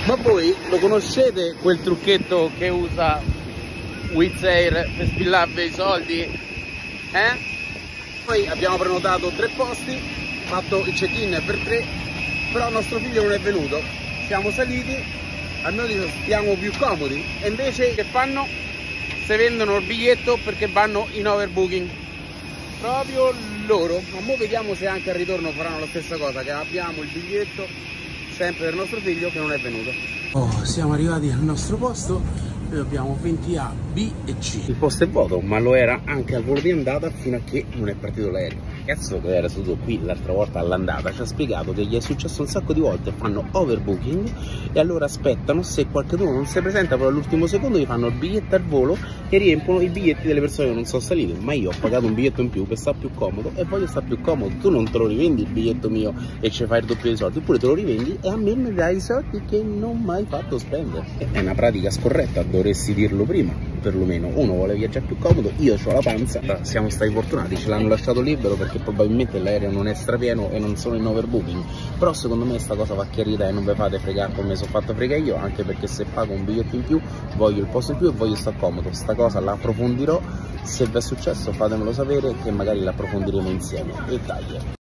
Ma voi lo conoscete quel trucchetto che usa Wizz Air per spillarvi i soldi? Poi abbiamo prenotato 3 posti, fatto il check-in per 3, però nostro figlio non è venuto. Siamo saliti, almeno stiamo più comodi, e invece che fanno? Se vendono il biglietto perché vanno in overbooking. Proprio loro. Ma mo vediamo se anche al ritorno faranno la stessa cosa, che abbiamo il biglietto sempre per nostro figlio che non è venuto. Oh, siamo arrivati al nostro posto e abbiamo 20 A, B e C. Il posto è vuoto, ma lo era anche al volo di andata fino a che non è partito l'aereo. Il ragazzo che era seduto qui l'altra volta all'andata ci ha spiegato che gli è successo un sacco di volte, fanno overbooking e allora aspettano, se qualcuno non si presenta poi all'ultimo secondo gli fanno il biglietto al volo e riempiono i biglietti delle persone che non sono salite. Ma io ho pagato un biglietto in più che sta più comodo e voglio stare più comodo. Tu non te lo rivendi il biglietto mio e ci fai il doppio dei soldi, oppure te lo rivendi e a me mi dai i soldi che non ho mai fatto spendere. È una pratica scorretta, dovresti dirlo prima, perlomeno. Uno vuole viaggiare più comodo, io ho la panza. Siamo stati fortunati, ce l'hanno lasciato libero perché probabilmente l'aereo non è strapieno e non sono in overbooking, però secondo me sta cosa va chiarita e non vi fate fregare come sono fatto fregare io, anche perché se pago un biglietto in più voglio il posto in più e voglio stare comodo. Sta cosa la approfondirò, se vi è successo fatemelo sapere che magari la approfondiremo insieme. E dai.